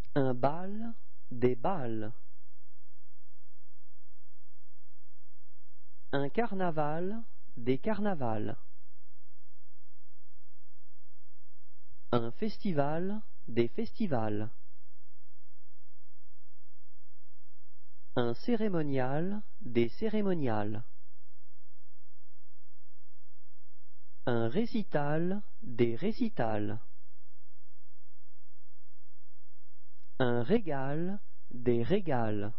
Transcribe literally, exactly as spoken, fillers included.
Un bal, des balles. Un carnaval, des carnavals. Un festival, des festivals. Un cérémonial, des cérémoniales. Un récital, des récitals. Un régal, des régals.